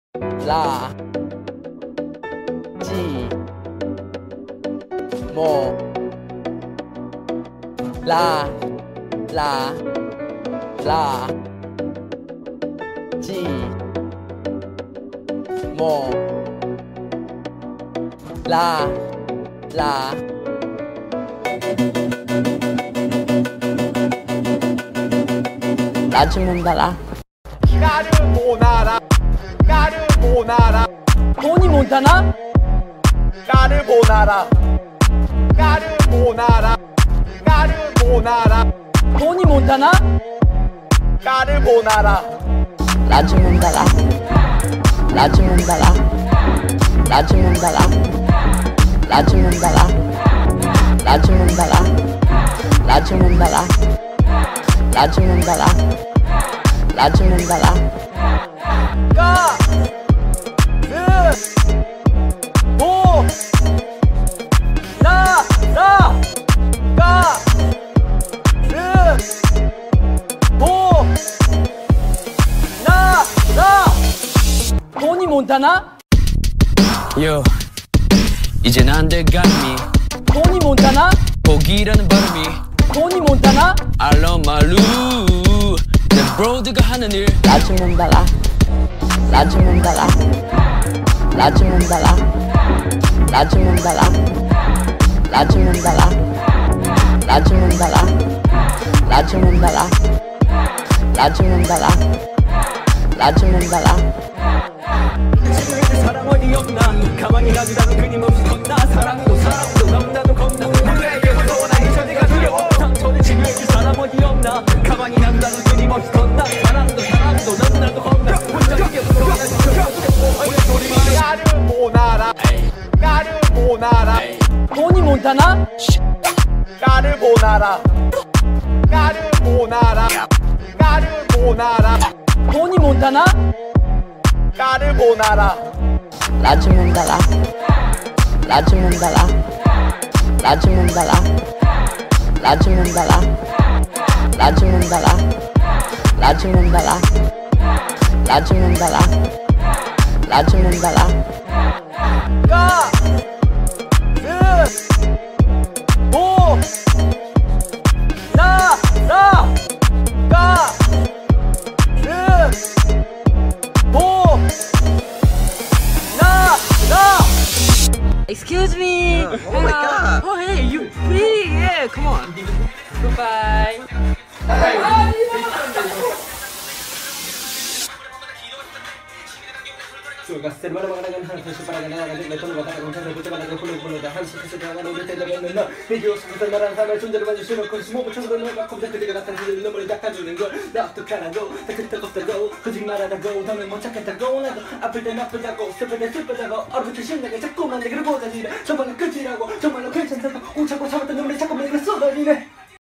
라, 지, 모, 라, 라, 지, 모, 라, 라즈몬다라. 까르보나라 까르보나라 토니 몬타나? 까르보나라 까르보나라 까르보나라 토니 몬타나? 까르보나라 라즈몬다라. 라즈몬다라. 라즈몬다라. 라즈몬다라. 라즈몬다라. 라즈몬다라. 라즈몬다라. 라즈몬다라. 까 르 보 나 까 르 보 나 토니 몬타나? Yo, 이젠 안 될 감이 토니 몬타나? 포기라는 발음이 토니 몬타나? 알러말루 내 브로드가 하는 일 라즈몬다라. 라즈몬다라. 라즈몬다라. 라즈몬다라. 라즈몬다라. 라즈몬다라. 라즈몬다라. 라즈몬다라. 라즈몬다라. 사랑 어디 없나 가만히 놔두다가 끊임없이 건다 사랑도 겁나도 겁나 물에게 무서워나니 저지가 두려워 상처를 치료해줄 사람 어디 없나 가만히 놔두다가 끊임없이 건다 사랑도 너무나도 겁나 혼자 느껴도 까르보나라 까르보나라 토니 몬타나? 까르보나라 까르보나라 까르보나라 토니 몬타나? 까르보나라 라즈몬다라. 라즈몬다라. 라즈몬다라. 라즈몬다라. 라즈몬다라. 라즈몬다라. 라즈몬다라. 라즈몬다라. 까 르 보 나 까 르 보 나 Excuse me. Oh my god. Oh hey, you free? Yeah, come on. Goodbye. 거짓말하다고 너는 못 찾겠다고 나도 아플 땐 아프다고 슬플 땐 슬프다고 얼어붙은 심장에 자꾸만 내게로 보다니래 저번엔 끝이라고 정말로 괜찮다고 꼭 참고 참았던 눈물이 자꾸 내게 쏟아지네